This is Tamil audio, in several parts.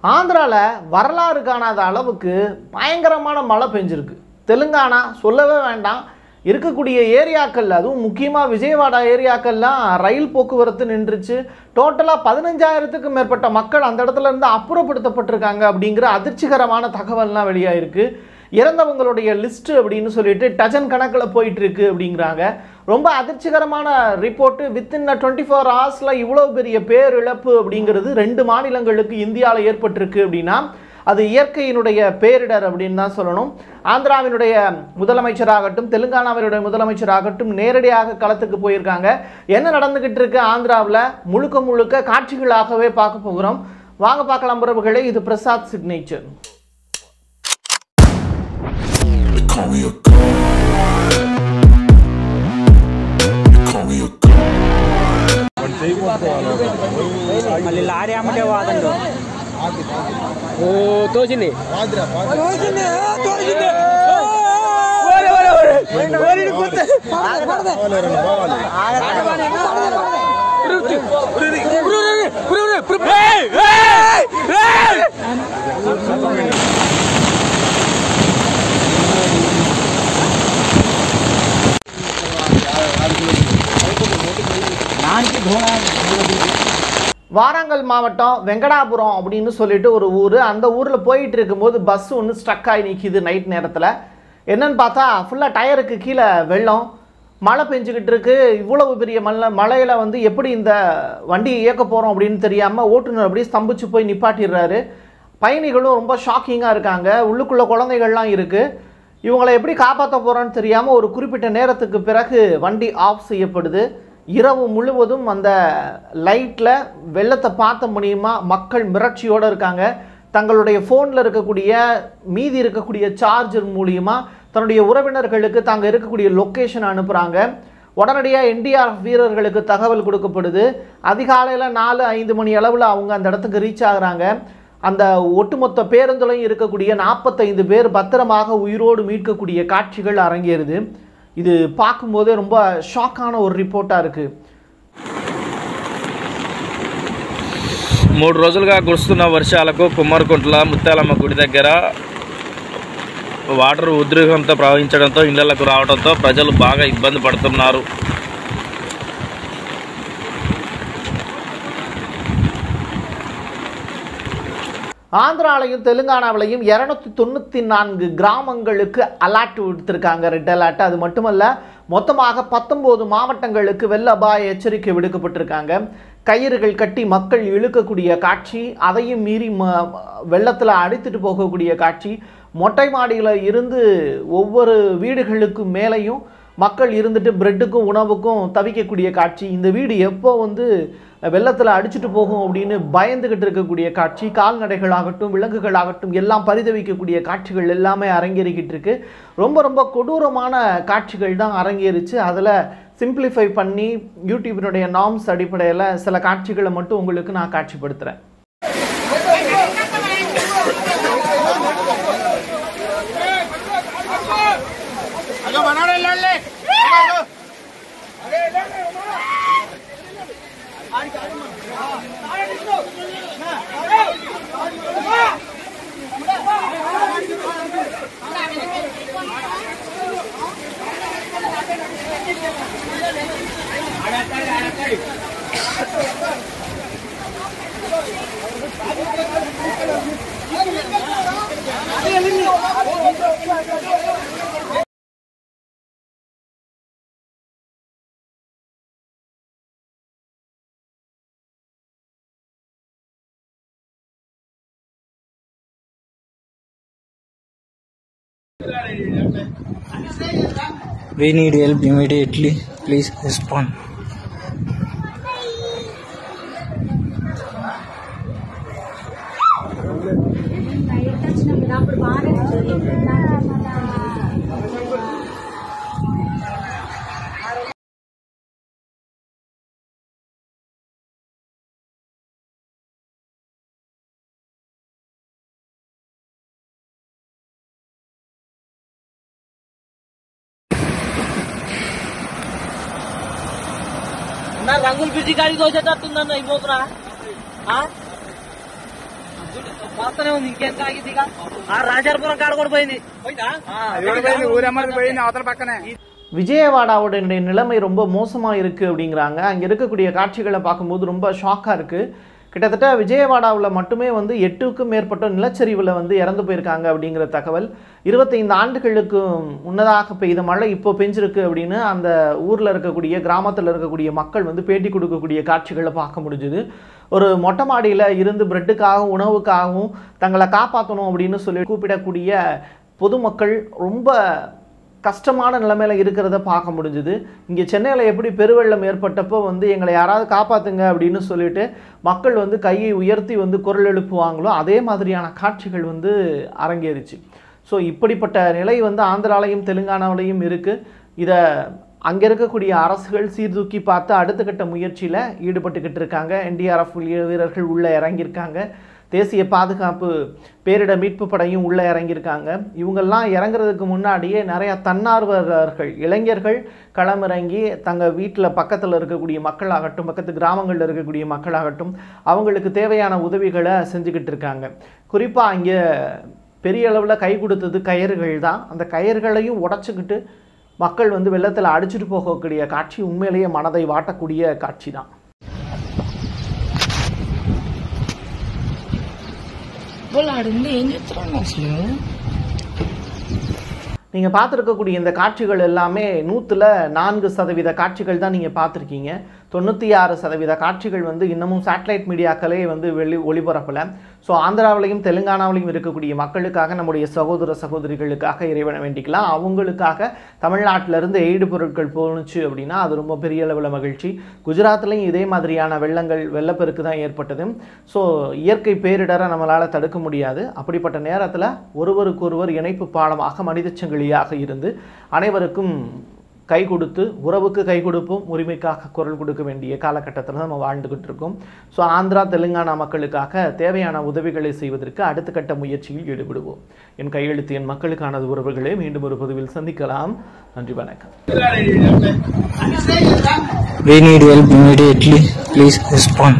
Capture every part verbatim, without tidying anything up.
ஆந்திராவில் வரலாறு காணாத அளவுக்கு பயங்கரமான மழை பெஞ்சிருக்கு. தெலுங்கானா சொல்லவே வேண்டாம். இருக்கக்கூடிய ஏரியாக்கள், அதுவும் முக்கியமாக விஜயவாடா ஏரியாக்கள்லாம் ரயில் போக்குவரத்து நின்றுச்சு. டோட்டலாக பதினஞ்சாயிரத்துக்கும் மேற்பட்ட மக்கள் அந்த இடத்துல இருந்து அப்புறப்படுத்தப்பட்டிருக்காங்க அப்படிங்கிற அதிர்ச்சிகரமான தகவல்லாம் வெளியாயிருக்கு. இறந்தவங்களுடைய லிஸ்ட்டு அப்படின்னு சொல்லிட்டு டஜன் கணக்கில் போயிட்டு இருக்கு அப்படிங்கிறாங்க. ரொம்ப அதிர்ச்சிகரமான ரிப்போர்ட்டு. வித்தின் டுவெண்ட்டி ஃபோர் ஹவர்ஸில் இவ்வளோ பெரிய பேரிழப்பு அப்படிங்கிறது ரெண்டு மாநிலங்களுக்கு இந்தியாவில் ஏற்பட்டிருக்கு அப்படின்னா அது இயற்கையினுடைய பேரிடர் அப்படின்னு தான் சொல்லணும். ஆந்திராவினுடைய முதலமைச்சராகட்டும் தெலுங்கானாவினுடைய முதலமைச்சராகட்டும் நேரடியாக களத்துக்கு போயிருக்காங்க. என்ன நடந்துகிட்டு இருக்கு ஆந்திராவில் முழுக்க முழுக்க காட்சிகளாகவே பார்க்க போகிறோம். வாங்க பார்க்கலாம் உறவுகளே. இது பிரசாத் சிக்னேச்சர். మళ్ళీ లారీ అమ్మటే వాదండు ఓ తోచింది తోచింది తోచింది ఓరే ఓరే ఓరే ఓరే కొత్త పడదే పురుతి పురుతి పురుతి పురుతి ఏయ్ ఏయ్ வாரங்கல் மாவட்டம் வெங்கடாபுரம் அப்படின்னு சொல்லிட்டு ஒரு ஊர். அந்த ஊரில் போயிட்டு இருக்கும்போது பஸ் ஒன்று ஸ்ட்ரக் ஆகி நிற்கிது நைட் நேரத்தில். என்னன்னு பார்த்தா ஃபுல்லாக டயருக்கு கீழே வெள்ளம், மழை பெஞ்சுக்கிட்டு இருக்கு. இவ்வளவு பெரிய மழை மழையில் வந்து எப்படி இந்த வண்டியை இயக்க போகிறோம் அப்படின்னு தெரியாமல் ஓட்டுநர் அப்படியே ஸ்தம்பிச்சு போய் நிப்பாட்டிடுறாரு. பயணிகளும் ரொம்ப ஷாக்கிங்காக இருக்காங்க. உள்ளுக்குள்ளே குழந்தைகள்லாம் இருக்குது. இவங்களை எப்படி காப்பாற்ற போகிறோன்னு தெரியாமல் ஒரு குறிப்பிட்ட நேரத்துக்கு பிறகு வண்டி ஆஃப் செய்யப்படுது. இரவு முழுவதும் அந்த லைட்டில் வெள்ளத்தை பார்த்த முடியுமா? மக்கள் மிரட்சியோடு இருக்காங்க. தங்களுடைய ஃபோனில் இருக்கக்கூடிய மீதி இருக்கக்கூடிய சார்ஜர் மூலியமாக தன்னுடைய உறவினர்களுக்கு தாங்க இருக்கக்கூடிய லொக்கேஷன் அனுப்புகிறாங்க. உடனடியாக என்டிஆர்எஃப் வீரர்களுக்கு தகவல் கொடுக்கப்படுது. அதிகாலையில் நாலு ஐந்து மணி அளவில் அவங்க அந்த இடத்துக்கு ரீச் ஆகுறாங்க. அந்த ஒட்டுமொத்த பேருந்துலையும் இருக்கக்கூடிய நாற்பத்தைந்து பேர் பத்திரமாக உயிரோடு மீட்கக்கூடிய காட்சிகள் அரங்கேறுது. இது பார்க்கும்போதே ரொம்ப ஷாக்கான ஒரு రిపోర్టా இருக்கு. మూడు రోజులుగా కురుస్తున్న వర్షాలకు కుమ్మరికుంట్ల ముత్యాలమ్మ గుడి దగ్గర వాటర్ ఉధృతంతో ప్రవహించడంతో ఇళ్లకు రావడంతో ప్రజలు బాగా ఇబ్బంది పడుతున్నారు. ஆந்திராவிலையும் தெலுங்கானாவிலையும் இரநூத்தி தொண்ணூற்றி நான்கு கிராமங்களுக்கு அலர்ட் விடுத்திருக்காங்க, ரெட் அலர்ட். அது மட்டுமல்ல, மொத்தமாக பத்தொம்போது மாவட்டங்களுக்கு வெள்ள அபாய எச்சரிக்கை விடுக்கப்பட்டிருக்காங்க. கயிறுகள் கட்டி மக்கள் இழுக்கக்கூடிய காட்சி, அதையும் மீறி ம வெள்ளத்தில் அடித்துட்டு போகக்கூடிய காட்சி, மொட்டை மாடியில் இருந்து ஒவ்வொரு வீடுகளுக்கு மேலேயும் மக்கள் இருந்துட்டு பிரெட்டுக்கும் உணவுக்கும் தவிக்கக்கூடிய காட்சி. இந்த வீடு எப்போ வந்து வெள்ளத்தில் அடிச்சுட்டு போகும் அப்படின்னு பயந்துகிட்டு இருக்கக்கூடிய காட்சி. கால்நடைகளாகட்டும் விலங்குகளாகட்டும் எல்லாம் பரிதவிக்கக்கூடிய காட்சிகள் எல்லாமே அரங்கேறிக்கிட்டு இருக்கு. ரொம்ப ரொம்ப கொடூரமான காட்சிகள் தான் அரங்கேறிச்சு. அதில் சிம்பிளிஃபை பண்ணி யூடியூபினுடைய நார்ம்ஸ் அடிப்படையில் சில காட்சிகளை மட்டும் உங்களுக்கு நான் காட்சிப்படுத்துகிறேன். We need help immediately. Please respond. రంగులు పిచ్చి కాడికి వచ్చేటట్టుందన్న అయిపోతున్నా మాత్రమే ఉంది ఇంకేం తాగింది ఆ రాజాపురం కాడ కూడా పోయింది పోయింది అవతల పక్కనే. விஜயவாடாவுடைய நிலைமை ரொம்ப மோசமாக இருக்குது அப்படிங்கிறாங்க. அங்கே இருக்கக்கூடிய காட்சிகளை பார்க்கும்போது ரொம்ப ஷாக்காக இருக்குது. கிட்டத்தட்ட விஜயவாடாவில் மட்டுமே வந்து எட்டுக்கும் மேற்பட்ட நிலச்சரிவில் வந்து இறந்து போயிருக்காங்க அப்படிங்கிற தகவல். இருபத்தைந்து ஆண்டுகளுக்கு முன்னதாக பெய்த மழை இப்போ பெஞ்சிருக்கு அப்படின்னு அந்த ஊரில் இருக்கக்கூடிய கிராமத்தில் இருக்கக்கூடிய மக்கள் வந்து பேட்டி கொடுக்கக்கூடிய காட்சிகளை பார்க்க முடிஞ்சுது. ஒரு மொட்டை மாடியில் இருந்து பிரெட்டுக்காகவும் உணவுக்காகவும் தங்களை காப்பாற்றணும் அப்படின்னு சொல்லி கூப்பிடக்கூடிய பொதுமக்கள் ரொம்ப கஷ்டமான நிலைமையில் இருக்கிறத பார்க்க முடிஞ்சுது. இங்கே சென்னையில் எப்படி பெருவெள்ளம் ஏற்பட்டப்போ வந்து எங்களை யாராவது காப்பாற்றுங்க அப்படின்னு சொல்லிட்டு மக்கள் வந்து கையை உயர்த்தி வந்து குரல் எழுப்புவாங்களோ அதே மாதிரியான காட்சிகள் வந்து அரங்கேறிச்சு. ஸோ இப்படிப்பட்ட நிலை வந்து ஆந்திராலையும் தெலுங்கானாவிலையும் இருக்குது. இதை அங்கே இருக்கக்கூடிய அரசுகள் சீர்தூக்கி பார்த்து அடுத்த கட்ட முயற்சியில் ஈடுபட்டுக்கிட்டு இருக்காங்க. என்டிஆர்எஃப் வீரர்கள் உள்ளே இறங்கியிருக்காங்க. தேசிய பாதுகாப்பு பேரிடர் மீட்பு படையும் உள்ளே இறங்கியிருக்காங்க. இவங்கெல்லாம் இறங்குறதுக்கு முன்னாடியே நிறையா தன்னார்வலர்கள் இளைஞர்கள் களமிறங்கி தங்கள் வீட்டில் பக்கத்தில் இருக்கக்கூடிய மக்களாகட்டும் பக்கத்து கிராமங்களில் இருக்கக்கூடிய மக்களாகட்டும் அவங்களுக்கு தேவையான உதவிகளை செஞ்சுக்கிட்டு இருக்காங்க. குறிப்பாக இங்கே பெரிய அளவில் கை கொடுத்தது கயிறுகள் தான். அந்த கயிறுகளையும் உடச்சிக்கிட்டு மக்கள் வந்து வெள்ளத்தில் அடிச்சுட்டு போகக்கூடிய காட்சி உண்மையிலேயே மனதை வாட்டக்கூடிய காட்சி தான். நீங்கள் பார்த்துருக்கக்கூடிய இந்த காட்சிகள் எல்லாமே நூற்றில் நான்கு சதவீத காட்சிகள் தான் நீங்கள் பார்த்துருக்கீங்க. தொண்ணூற்றி ஆறு சதவீத காட்சிகள் வந்து இன்னமும் சேட்டலைட் மீடியாக்களே வந்து வெளி ஒளிபரப்பலை. ஸோ ஆந்திராவிலையும் தெலுங்கானாவிலையும் இருக்கக்கூடிய மக்களுக்காக நம்முடைய சகோதர சகோதரிகளுக்காக இறைவனை வேண்டிக்கலாம். அவங்களுக்காக தமிழ்நாட்டிலேருந்து எய்டு பொருட்கள் போணுச்சு அப்படின்னா அது ரொம்ப பெரிய அளவில் மகிழ்ச்சி. குஜராத்லேயும் இதே மாதிரியான வெள்ளங்கள் வெள்ளப்பெருக்கு தான் ஏற்பட்டது. ஸோ இயற்கை பேரிடரை நம்மளால் தடுக்க முடியாது. அப்படிப்பட்ட நேரத்தில் ஒருவருக்கொருவர் இணைப்பு பாலமாக மனிதச்சங்கிலியாக இருந்து அனைவருக்கும் கை கொடுத்து உறவுக்கு கை கொடுப்போம், உரிமைக்காக குரல் கொடுக்க வேண்டிய காலகட்டத்தில் நம்ம வாழ்ந்துக்கிட்டு இருக்கோம். ஸோ ஆந்திரா தெலுங்கானா மக்களுக்காக தேவையான உதவிகளை செய்வதற்கு அடுத்த கட்ட முயற்சியில் ஈடுபடுவோம். என் கையெழுத்து என் மக்களுக்கானது உறவுகளே. மீண்டும் ஒரு பதிவில் சந்திக்கலாம். நன்றி, வணக்கம். We need help immediately. Please respond.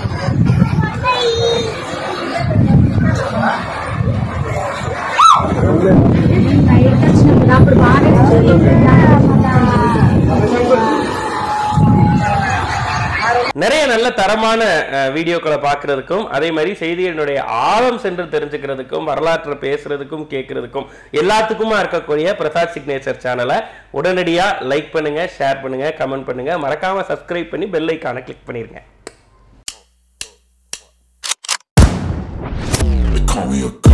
நிறைய நல்ல தரமான வீடியோக்களை பார்க்கறதுக்கும் அதே மாதிரி செய்திகளினுடைய ஆழம் சென்று தெரிஞ்சுக்கிறதுக்கும் வரலாற்றை பேசுறதுக்கும் கேட்கறதுக்கும் எல்லாத்துக்குமா இருக்கக்கூடிய பிரசாத் சிக்னேச்சர் சேனலை உடனடியா லைக் பண்ணுங்க, ஷேர் பண்ணுங்க, கமெண்ட் பண்ணுங்க, மறக்காம சப்ஸ்கிரைப் பண்ணி பெல் ஐகானை கிளிக் பண்ணிருங்க.